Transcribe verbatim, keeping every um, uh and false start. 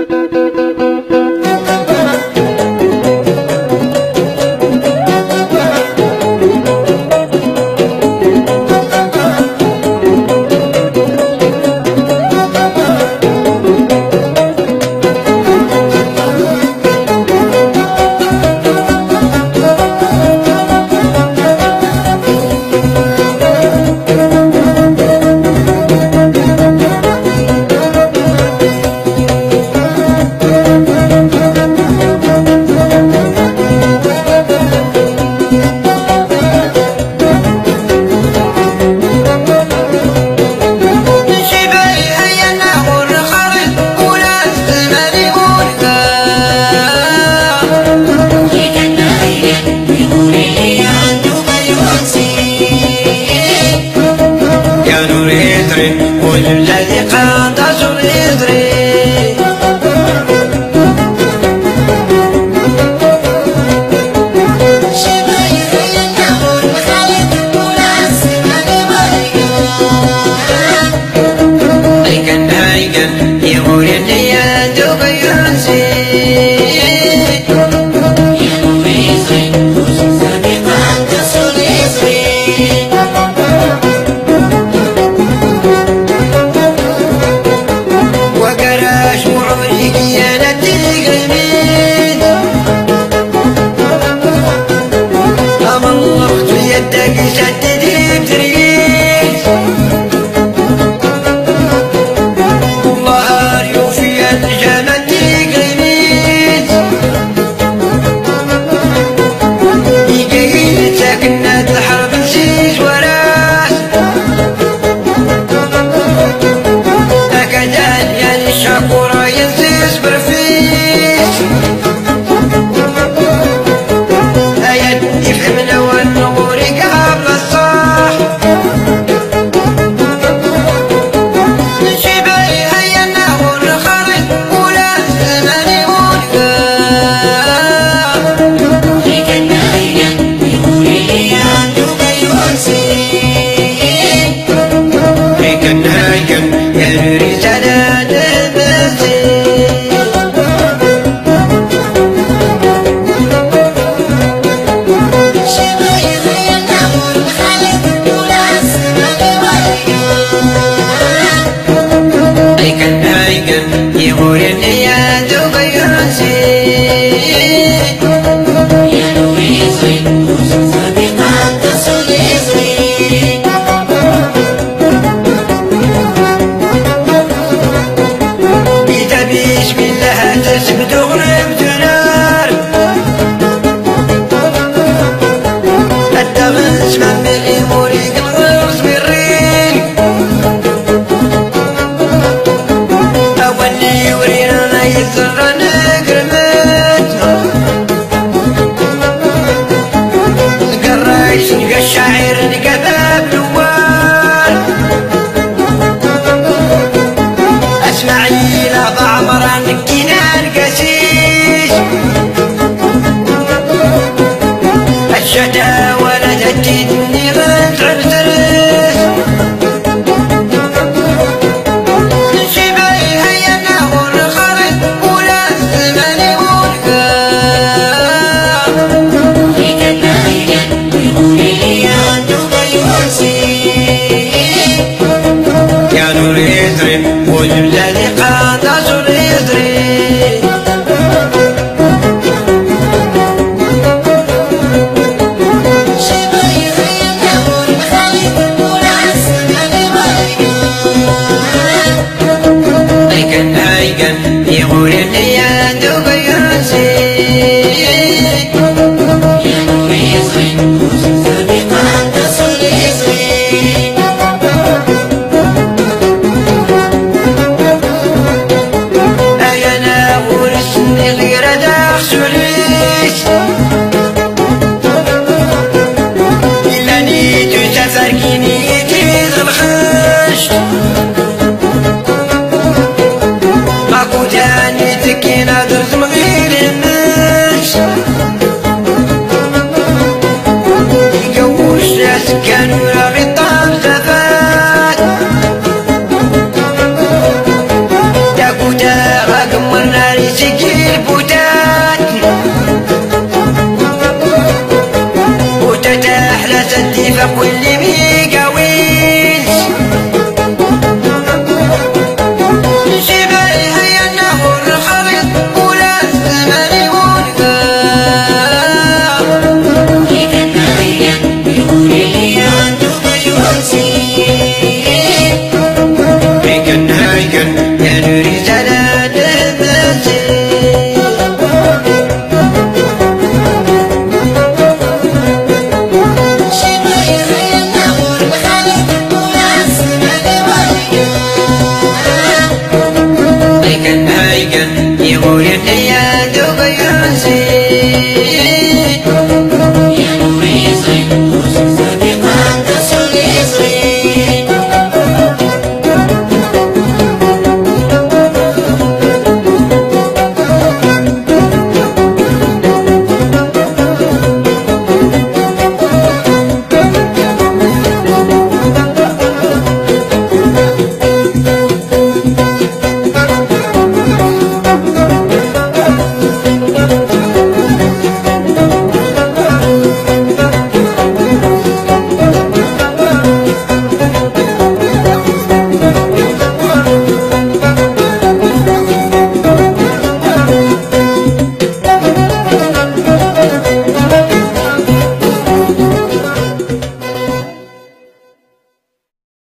والذي قاد عشر يدري هيكن هيكن يقول اني يا دوب ينسي يقول اني يا دوب ينسي يا نويزي صديقة تصل يزري إذا بسم الله تسبت غربت نار التغنس من بالإموري قلغرس بالريل يزر نقرمت نقريش نقى الشاعر نقى باب نوال اسمعي لا بعمر نكينا القسيس الشتا ولدت تدني غنت عبترس والذي قاد عشر يدري هيكن هيكن يقول اني يا دوب ينسي يا نويزي صديقة تصل يزري كانوا رابي الطعم زفات يا كوتا غاكم مرنا تجي البوتات بوتات أحلى تدي فوق اللي